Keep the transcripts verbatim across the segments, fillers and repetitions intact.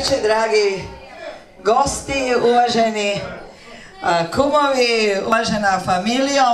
večer, dragi gosti, uvaženi kumovi, uvažena familijo.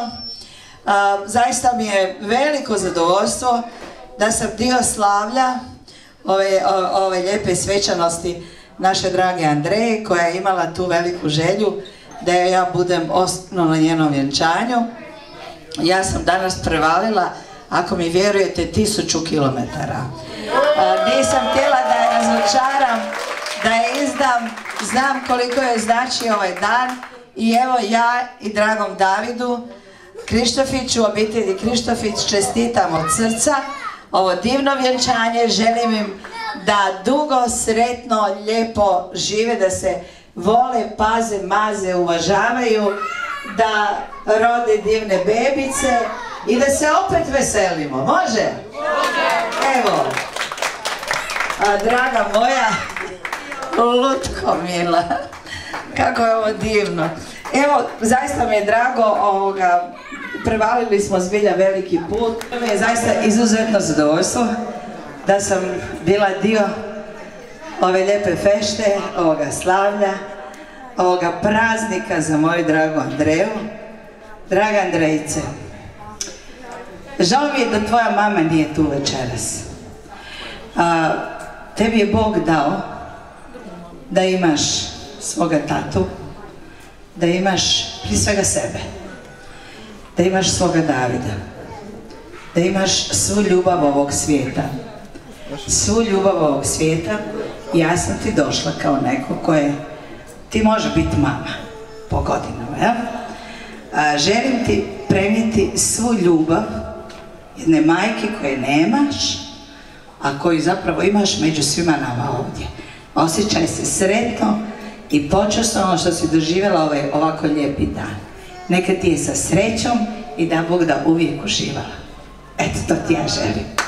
Zaista mi je veliko zadovoljstvo da sam dio slavlja ove, ove lijepe svečanosti naše drage Andreje, koja je imala tu veliku želju da ja budem osobno na njenom vjenčanju. Ja sam danas prevalila, ako mi vjerujete, tisuću kilometara. Nisam htjela da je razočaram, da je izdam, znam koliko je znači ovaj dan i evo ja i dragom Davidu Krištofiću, obitelji Krištofić, čestitam od srca ovo divno vjenčanje. Želim im da dugo, sretno, lijepo žive, da se vole, paze, maze, uvažavaju, da rode divne bebice i da se opet veselimo. Može? Evo, a, draga moja lutko mila, kako je ovo divno. Evo, zaista mi je drago, ovoga, prevalili smo zbilja veliki put. To mi je zaista izuzetno zadovoljstvo da sam bila dio ove lijepe fešte, ovoga slavlja, ovoga praznika za moju dragu Andreju. Draga Andrejice, žao mi je da tvoja mama nije tu večeras. A, tebi je Bog dao da imaš svoga tatu, da imaš prije svega sebe, da imaš svoga Davida, da imaš svu ljubav ovog svijeta, svu ljubav ovog svijeta. Ja sam ti došla kao neko koje ti može biti mama po godinama, ja? A, želim ti prenijeti svu ljubav jedne majke koje nemaš, a koju zapravo imaš među svima nama ovdje. Osjećaj se sretno i počasno ono što si doživjela ovaj ovako lijepi dan. Neka ti je sa srećom i da Bog da uvijek uživala. Eto, to ti ja želim.